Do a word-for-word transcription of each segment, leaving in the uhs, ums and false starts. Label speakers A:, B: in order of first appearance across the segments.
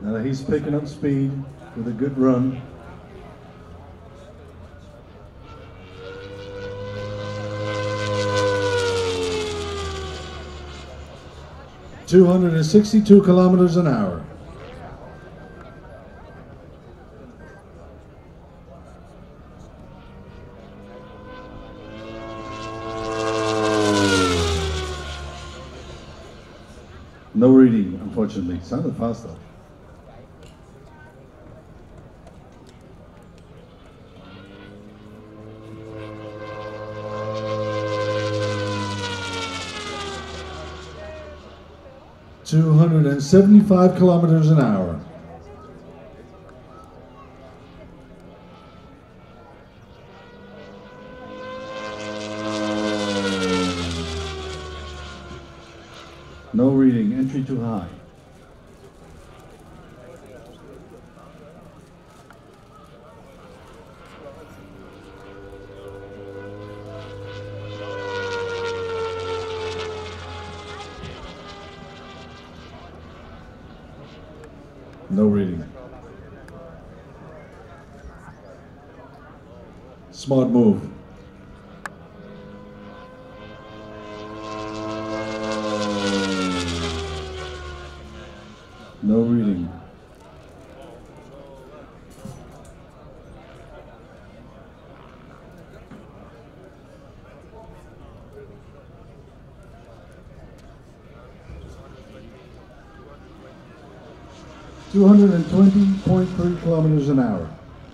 A: Uh, he's picking up speed with a good run. two hundred sixty-two kilometers an hour. No reading, unfortunately. Sounded fast though. two hundred seventy-five kilometers an hour. No reading, entry too high. No reading. Smart move. No reading. two hundred twenty point three kilometers an hour.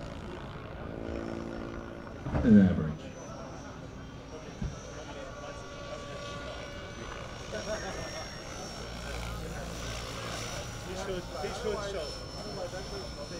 A: An average.
B: He should, he should show.